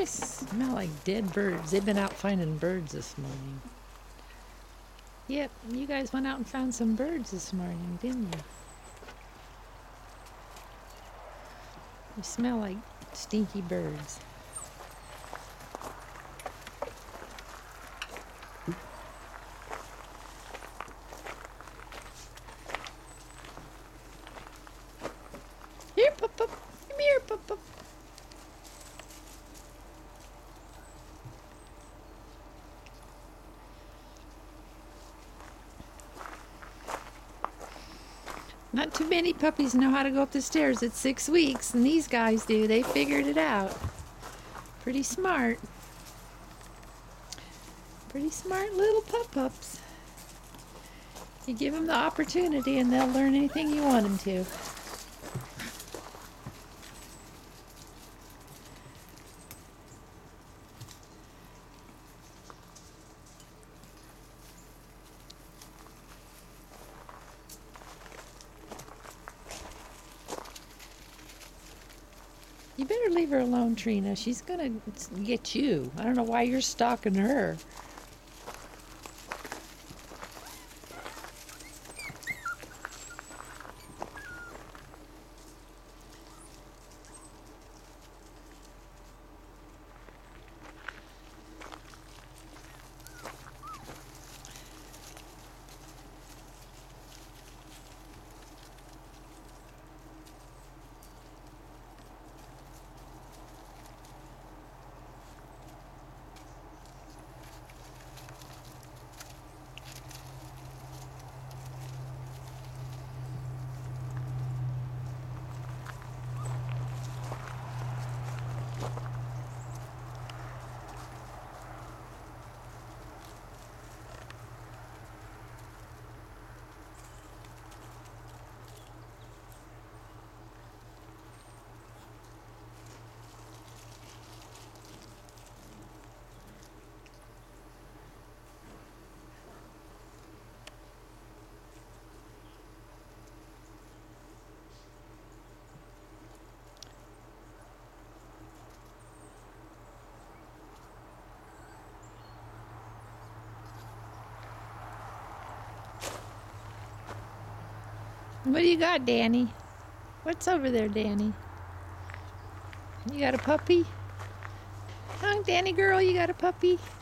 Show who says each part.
Speaker 1: guys smell like dead birds. They've been out finding birds this morning. Yep, you guys went out and found some birds this morning, didn't you? You smell like stinky birds. Here, Pup Pup. Come here, Pup Pup. Not too many puppies know how to go up the stairs at 6 weeks, and these guys do. They figured it out. Pretty smart. Pretty smart little pup-pups. You give them the opportunity and they'll learn anything you want them to. You better leave her alone, Trina. She's gonna get you. I don't know why you're stalking her. What do you got, Danny? What's over there, Danny? You got a puppy? Huh, Danny girl, you got a puppy?